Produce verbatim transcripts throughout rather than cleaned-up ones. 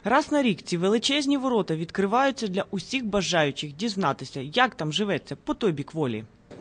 Раз на рік ці величезні ворота відкриваються для усіх бажаючих дізнатися, як там живеться по той бік волі.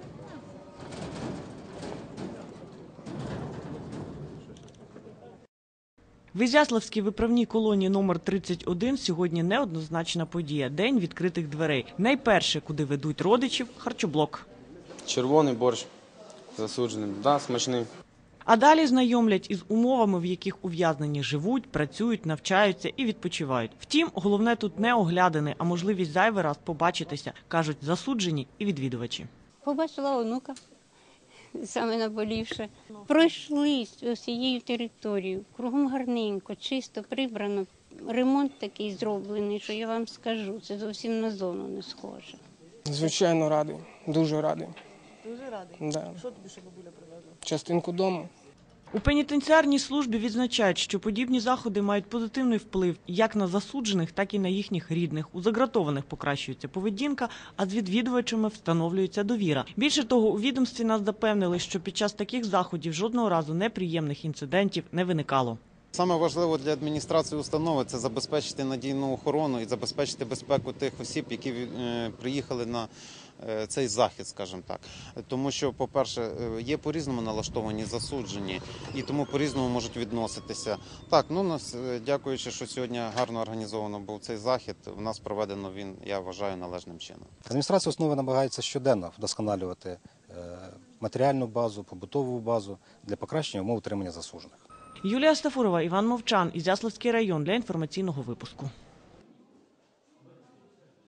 В Ізяславській виправній колонії номер тридцять один сьогодні неоднозначна подія – день відкритих дверей. Найперше, куди ведуть родичів – харчоблок. Червоний борщ засудженим, да, смачний. А далі знайомлять із умовами, в яких ув'язнені живуть, працюють, навчаються і відпочивають. Втім, головне тут не оглядини, а можливість зайвий раз побачитися, кажуть засуджені і відвідувачі. Побачила онука, саме наболівше. Пройшлись усією територією, кругом гарненько, чисто, прибрано. Ремонт такий зроблений, що я вам скажу, це зовсім на зону не схоже. Звичайно, радий, дуже радий. Дуже радий? Да. Що тобі ще бабуля привезла? Частинку дому. У пенітенціарній службі відзначають, що подібні заходи мають позитивний вплив як на засуджених, так і на їхніх рідних. У загратованих покращується поведінка, а з відвідувачами встановлюється довіра. Більше того, у відомстві нас запевнили, що під час таких заходів жодного разу неприємних інцидентів не виникало. Саме важливо для адміністрації установи – це забезпечити надійну охорону і забезпечити безпеку тих осіб, які приїхали на цей захід, скажімо так. Тому що, по-перше, є по-різному налаштовані засуджені і тому по-різному можуть відноситися. Так, ну, нас, дякуючи, що сьогодні гарно організовано був цей захід, у нас проведено він, я вважаю, належним чином. Адміністрація установи намагається щоденно вдосконалювати матеріальну базу, побутову базу для покращення умов утримання засуджених. Юлія Стафурова, Іван Мовчан, Ізяславський район для інформаційного випуску.